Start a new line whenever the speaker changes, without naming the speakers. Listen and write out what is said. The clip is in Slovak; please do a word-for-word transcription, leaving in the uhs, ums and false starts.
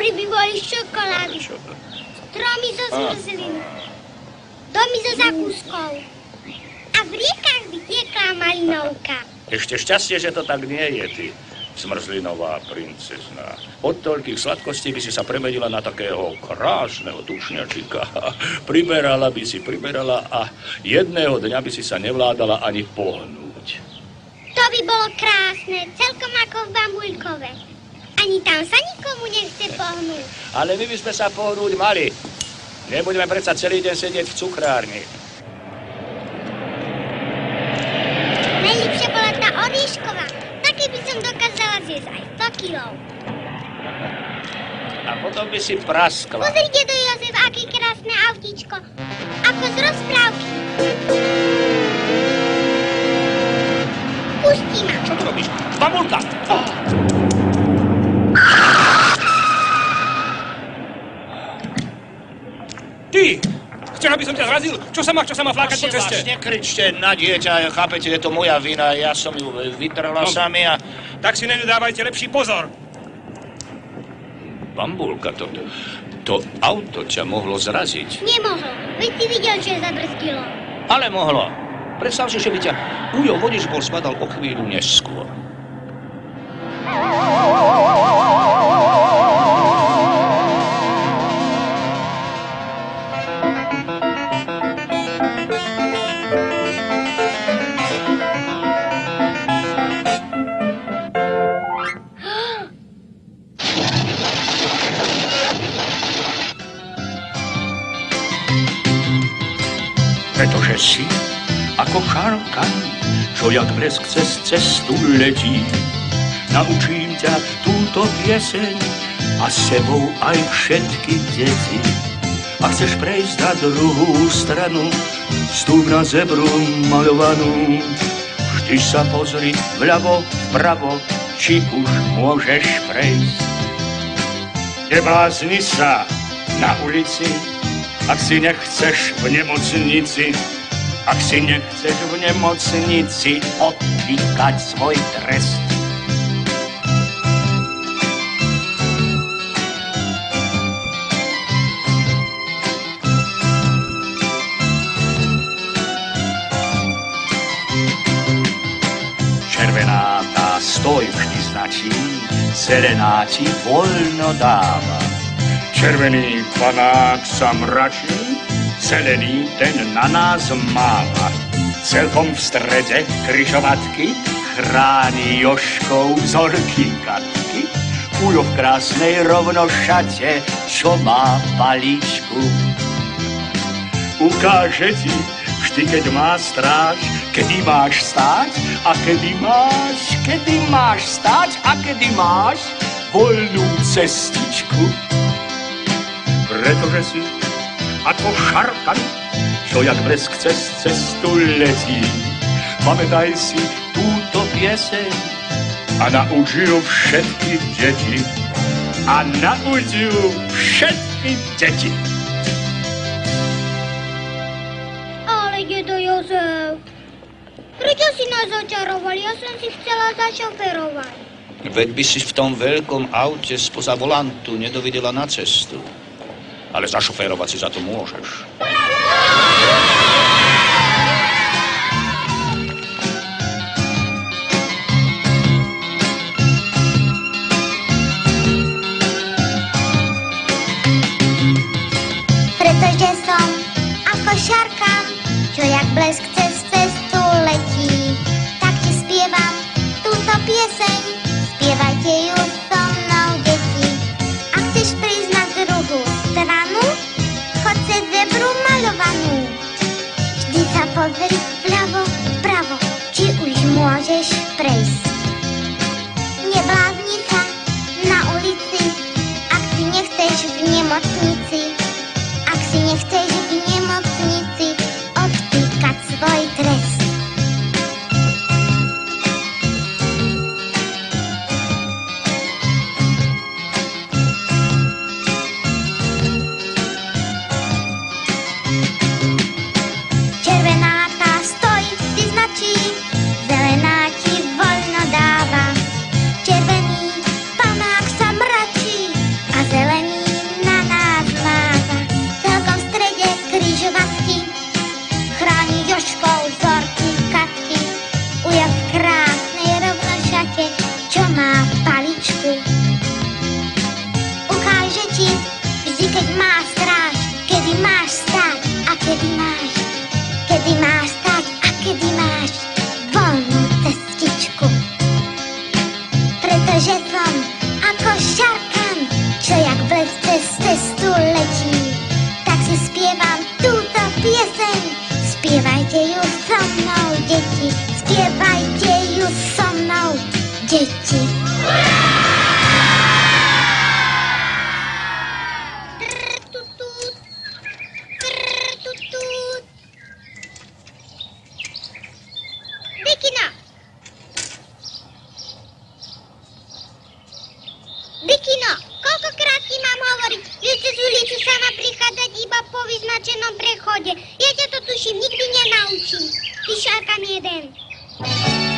Ryby boli z čokolády. Stromy zo zmrzliny. Domy zo zakúskov. A v riekách by tiekla malinovka.
Ešte šťastie, že to tak nie je, ty zmrzlinová princezna. Od toľkých sladkostí by si sa premenila na takého krásneho tušňačika. Priberala by si, priberala a jedného dňa by si sa nevládala ani pohnúť.
To by bolo krásne, celkom ako v Bambuľkove. Ani tam sa nikomu nechce pohnúť.
Ale my by sme sa pohnúť mali. Nebudeme predsa celý deň sedieť v cukrárni.
Najlepšia bola tá oriešková. Taký by som dokázala zjesť aj sto kilov.
A potom by si praskla.
Pozrite do Jozef, aký krásne autíčko. Ako z rozprávky. Pustí ma.
Čo tu robíš? Bambulka! Oh.
Ty! Chceš, aby som ťa zrazil? Čo sa má, čo sa má flákať po ceste?
Prosím vás, nekričte na dieťa, chápete, je to moja vina, ja som ju vytrhla no, sami a...
Tak si na ňu dávajte lepší pozor.
Bambulka, to, to auto ťa mohlo zraziť.
Nemohlo, veď si videl, čo je zabrzdilo.
Ale mohlo. Predstav si, že by ťa Ujo vodičbol spadal o chvíľu neskôr. Pretože si ako šarkan, čo jak blesk cez cestu letí. Naučím ťa túto pieseň a s sebou aj všetky deti. A chceš prejsť na druhú stranu, vstúp na zebru maľovanú. Vždy sa pozri vľavo, vpravo, či už môžeš prejsť. Neblázni sa na ulici, ak si nechceš v nemocnici, ak si nechceš v nemocnici odpíkať svoj trest. Červená tá stoj vždy značí, zelená ti voľno dáva. Červený panák sa mračí, zelený ten na nás máva. Celkom v strede križovatky chráni Jožkou zorky katky. Ujo v krásnej rovnošate, čo má palíčku. Ukáže ti vždy, keď má stráž, kedy máš stáť a kedy máš, kedy máš stáť a kedy máš voľnú cestičku. Pretože si ako šarkan, čo jak blesk cez cestu letí. Pamätaj si túto pieseň a nauč ju všetky deti. A nauč ju všetky deti.
Ale dedo Jozef, prečo si nás očaroval? Ja som si chcela zašoferovať.
Veď by si v tom veľkom aute spoza volantu nedovidela na cestu. Ale zašoférovať si za to môžeš.
Pretože som ako šarkan, čo jak blesk cez cestu letí, tak ti spievam túto pieseň, spievajte ju so mnou, deti. A chceš prísť na druhú stranu, chod cez zebru maľovanú. Vždy sa pozri vľavo, vpravo, či už môžeš prejsť. Neblázni sa na ulici, ak si nechceš v nemocnici. Ak si nechceš v nemocnici odpíkať svoj trest. Červená tá stoj, vždy značí, zelená ti voľno deti. Vikina! Vikino, koľkokrát ti mám hovoriť, že cez ulicu sa má prichádzať iba po vyznačenom prechode. Ja ťa to tuším, nikdy nenaučím. Ty šarkam jeden.